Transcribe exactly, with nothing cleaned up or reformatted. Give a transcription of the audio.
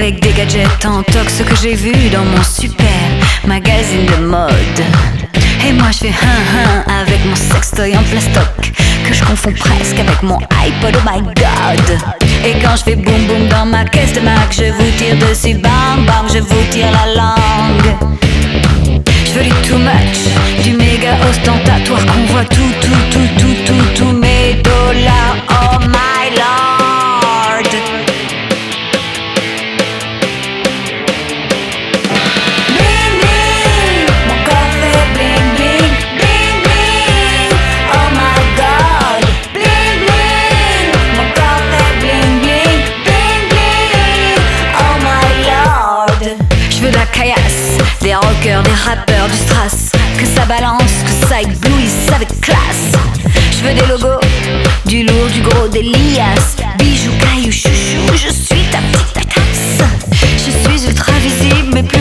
avec des gadgets en tox que j'ai vu dans mon super magazine de mode. Et moi je fais hein hein avec mon sextoy en plastoc que je confonds presque avec mon iPod, oh my god. Et quand je fais boum boum dans ma caisse de Mac, je vous tire dessus, bang bang, je vous tire la langue. Je veux du too much, du méga ostentatoire qu'on voit tout, tout, tout, tout, tout, tous mes dollars, oh my lord. Bling bling, mon corps fait bling bling, bling bling, oh my god. Bling bling, mon corps fait bling bling, bling bling, oh my lord. Je veux de la caillasse, des rockers, des rappeurs, du strass, que ça balance, que ça éblouisse avec classe. Je veux des logos, du lourd, du gros, des liasses, bijoux, cailloux, chouchou, je suis ta petite pétasse. Je suis ultra visible mais plus